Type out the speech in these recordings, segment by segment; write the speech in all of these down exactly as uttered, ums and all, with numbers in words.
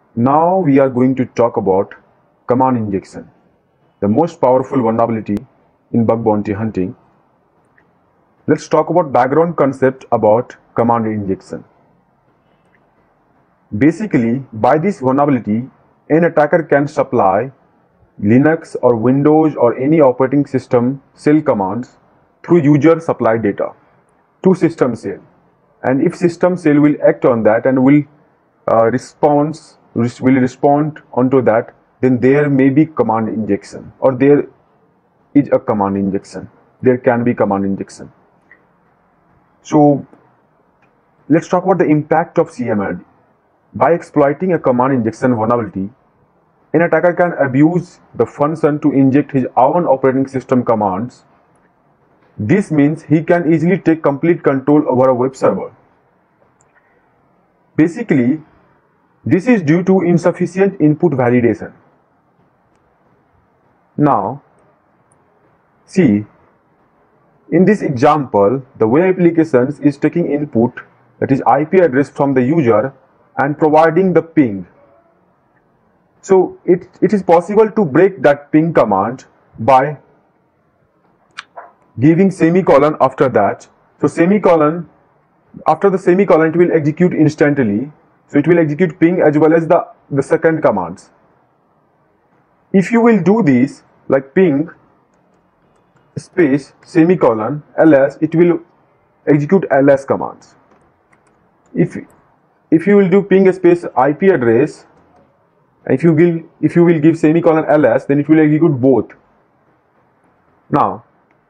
Now we are going to talk about command injection, the most powerful vulnerability in bug bounty hunting. Let's talk about background concept about command injection. Basically, by this vulnerability, an attacker can supply Linux or Windows or any operating system shell commands through user supply data to system shell, and if system shell will act on that and will uh, response will respond onto that, then there may be command injection, or there is a command injection. There can be command injection. So let's talk about the impact of C M R D. By exploiting a command injection vulnerability, an attacker can abuse the function to inject his own operating system commands. This means he can easily take complete control over a web server. Basically, this is due to insufficient input validation. Now, see, in this example, the web application is taking input, that is I P address, from the user and providing the ping. So it, it is possible to break that ping command by giving semicolon after that. So semicolon, after the semicolon, it will execute instantly. So it will execute ping as well as the, the second commands. If you will do this, like ping space semicolon ls, it will execute ls commands. If if you will do ping space I P address, if you will if you will give semicolon ls, then it will execute both. Now,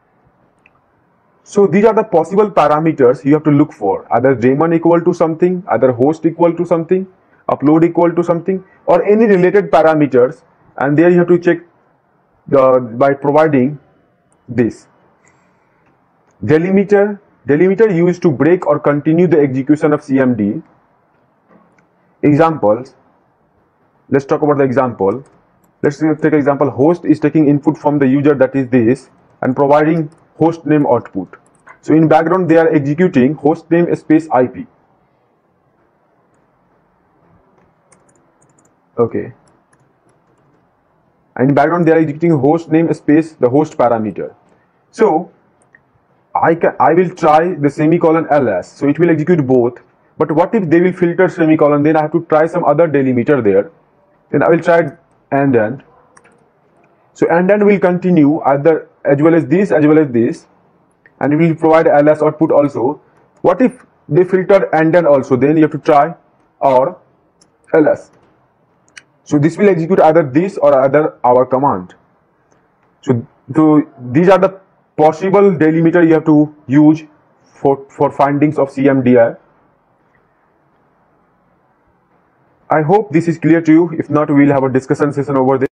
so these are the possible parameters you have to look for, either daemon equal to something, either host equal to something, upload equal to something, or any related parameters, and there you have to check the by providing this delimiter delimiter used to break or continue the execution of C M D. Examples. Let's talk about the example. Let's take example. Host is taking input from the user, that is this, and providing host name output. So in background they are executing host name space I P. Okay. And in background they are executing host name space the host parameter. So I can I will try the semicolon ls. So it will execute both. But what if they will filter semicolon? Then I have to try some other delimiter there. Then I will try and then. So and then will continue either as well as this as well as this, and it will provide ls output also. What if they filter and then also? Then you have to try or ls. So this will execute either this or either our command. So, so these are the possible delimiter you have to use for, for findings of C M D I. I hope this is clear to you. If not, we will have a discussion session over there.